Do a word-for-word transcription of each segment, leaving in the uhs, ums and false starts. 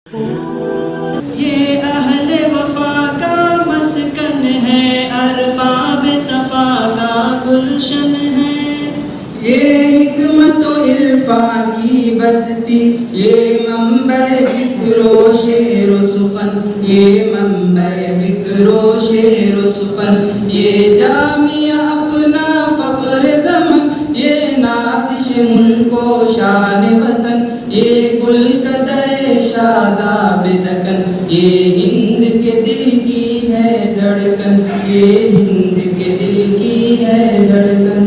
یہ اہل وفا کا مسکن ہے، ارباب صفا کا گلشن ہے۔ یہ حکمت و عرفان کی بستی، یہ منبع فکر و شعر و سخن، یہ منبع فکر و شعر و سخن، یہ جامعہ اپنا فخر زمن، یہ نازش ملک و شان وطن، یہ گلکدہ شاداب دکن، یہ ہند کے دل کی ہے دھڑکن، یہ ہند کے دل کی ہے دھڑکن۔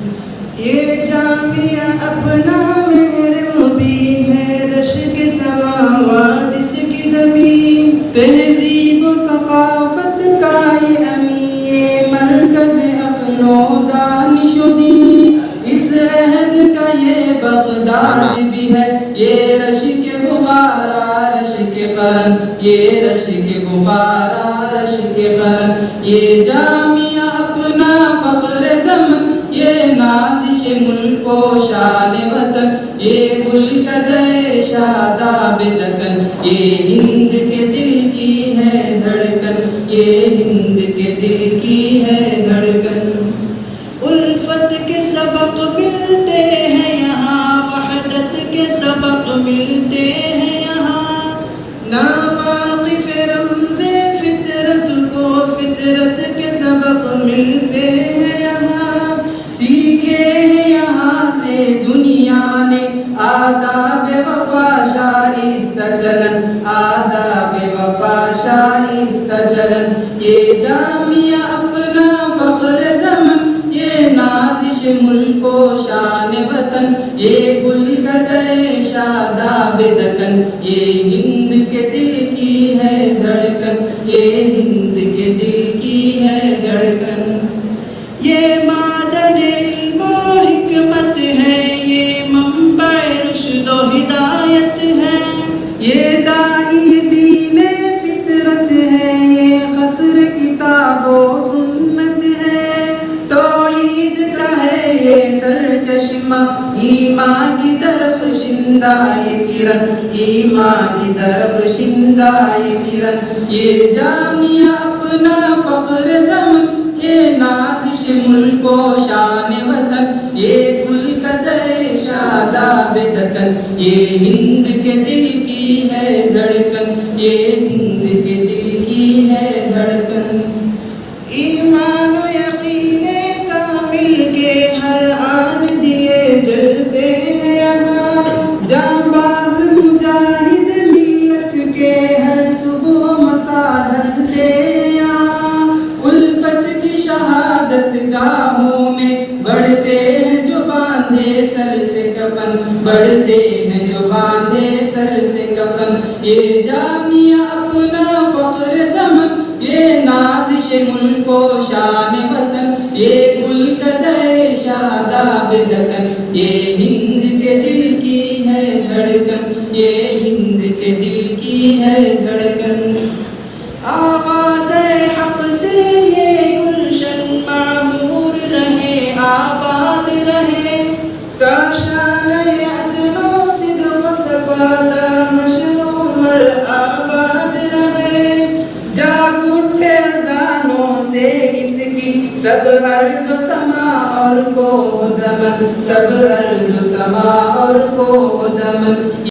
یہ جامعہ اپنا محرم بھی ہے، رشک سماوات اس کی زمین، تہذیب و ثقافت کا یہ امین، یہ مرکز عقل و دانش و دین، اس عہد کا یہ بغداد بھی ہے، یہ رشک بخارا رشک قرن، یہ رشک بخارا رشک قرن، یہ جامعہ اپنا فخر زمن، یہ نازش ملک و شان وطن، یہ گلکدہ شاداب دکن، یہ ہند کے دل کی ہے دھڑکن، یہ ہند کے دل کی ہے دھڑکن۔ الفت کے سبق ملتے ہیں یہاں، وحدت کے سبق ملتے ہیں یہاں، ناواقف رمز فطرت کو فطرت کے سبق ملتے ہیں یہاں، سیکھے ہیں یہاں سے دنیا نے آداب وفا شائستہ چلن، آداب وفا شائستہ چلن، یہ جامعہ اپنا فخر زمن، یہ نازش ملک و شان وطن، یہ گلکدہ شاداب دکن، یہ ہند کے دل کی ہے دھڑکن، یہ ہند کے دل کی ہے دھڑکن۔ یہ معدن علم و حکمت ہے، یہ منبع رشد و ہدایت ہے، یہ داعی دین فطرت ہے، یہ قصر کتاب و سنت ہے، توحید کا ہے یہ سرچشمہ، ایمان کی درخشندہ یہ کرن، ایمان کی درخشندہ یہ کرن، یہ جامعہ اپنا فخر زمن، یہ نازش ملک و شان وطن، یہ گلکدہ شاداب دکن، یہ ہند کے دل کی ہے دھڑکن، یہ ہند کے دل کی ہے دھڑکن۔ ایمان و یقین کامل کے ہر آن دیے جلتے ہیں یہاں، جانباز مجاہد ملت کے ہر صبح مسا ڈھلتے یہاں، الفت کی شہادت گاہوں میں بڑھتے ہیں جو باندھے سر سے کفن، بڑھتے ہیں جو باندھے سر سے کفن، یہ جامعہ اپنا فخر زمن، یہ نازش ملک و شان وطن، یہ گلکدہ شاداب دکن، یہ ہند کے دل کی ہے دھڑکن، یہ ہند کے دل کی ہے دھڑکن۔ آغاز حق سے یہ گلشن معمور رہے آباد رہے، کاشان عدل و صدق و صفا تا حشر و عمر آباد رہے، جاگ اٹھے اذانوں سے اس کی سب ارض و سما اور کو دمن، سب ارض و سما اور کو دمن۔